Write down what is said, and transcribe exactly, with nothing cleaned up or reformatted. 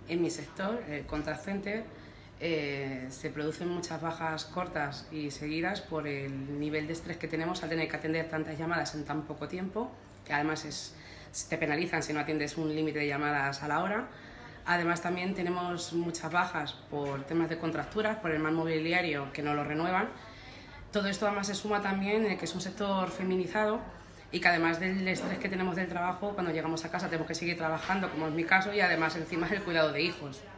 En mi sector, el contact center, eh, se producen muchas bajas cortas y seguidas por el nivel de estrés que tenemos al tener que atender tantas llamadas en tan poco tiempo, que además es, te penalizan si no atiendes un límite de llamadas a la hora. Además también tenemos muchas bajas por temas de contracturas, por el mal mobiliario que no lo renuevan. Todo esto además se suma también en que es un sector feminizado y que además del estrés que tenemos del trabajo, cuando llegamos a casa tenemos que seguir trabajando, como es mi caso, y además encima el cuidado de hijos.